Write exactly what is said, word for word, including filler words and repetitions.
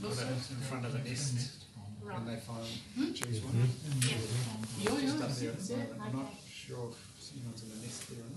put it in front of the nest when they finally choose one. Yeah. Just up there at the moment. I'm not sure if anyone's in the nest there.